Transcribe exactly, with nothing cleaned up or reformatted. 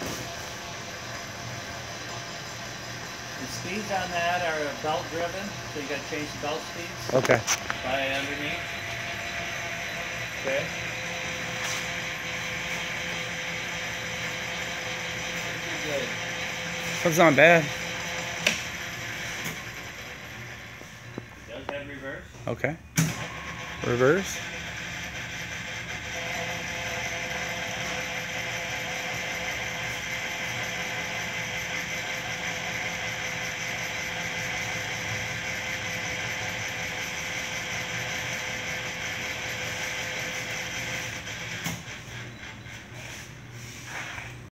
The speeds on that are belt driven, so you got to change the belt speeds. Okay. By underneath. Okay. Pretty good. That's not bad. It does have reverse. Okay. Reverse.